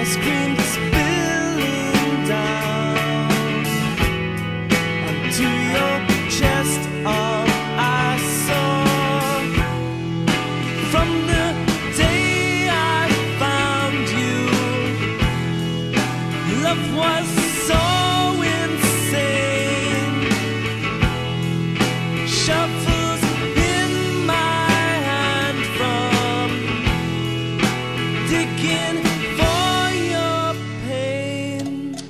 ice cream spilling down onto your chest. All I saw from the day I found you, love was so insane. Shuffles in my hand from digging for your pain.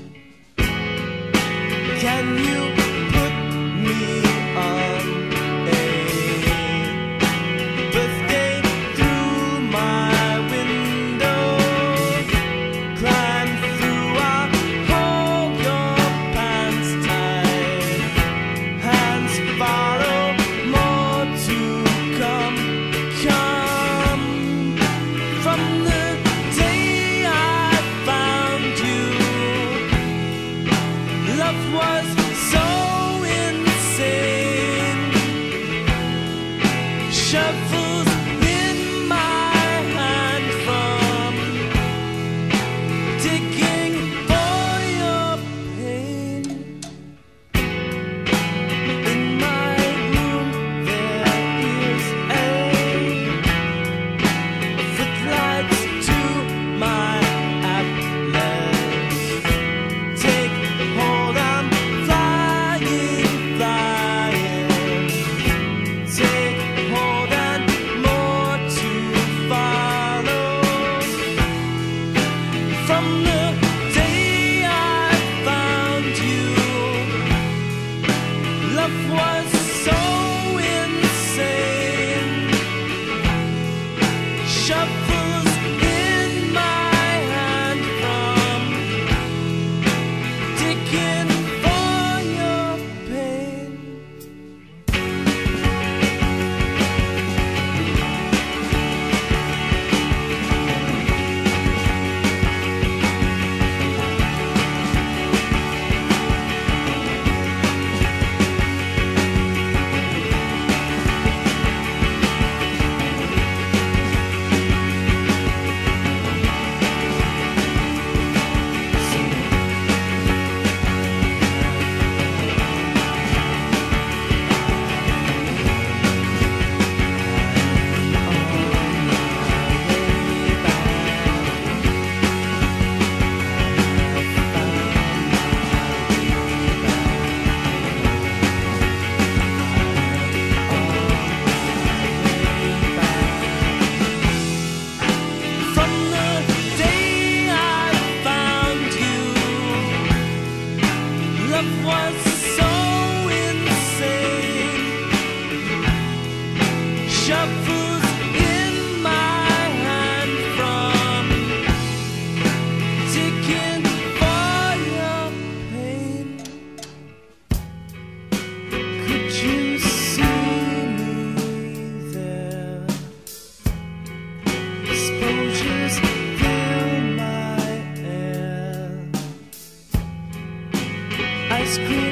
Can you put me on a birthday through my window? Climb through, I'll hold your pants tight. Hands follow, more to come. Come from the day I found you, love was so insane. Shuffles in my hand from digging for your pain. In my room there is a footlights to my atlas. Take hold, I'm flying, flying. Take hold and more to follow. From the day I found you, love was so insane. Shuffles in my hand from digging for your pain. From the day I found you, love was so insane. Shuffles in my hand from digging for your pain. Could you see me there? Exposures fill my air. Ice cream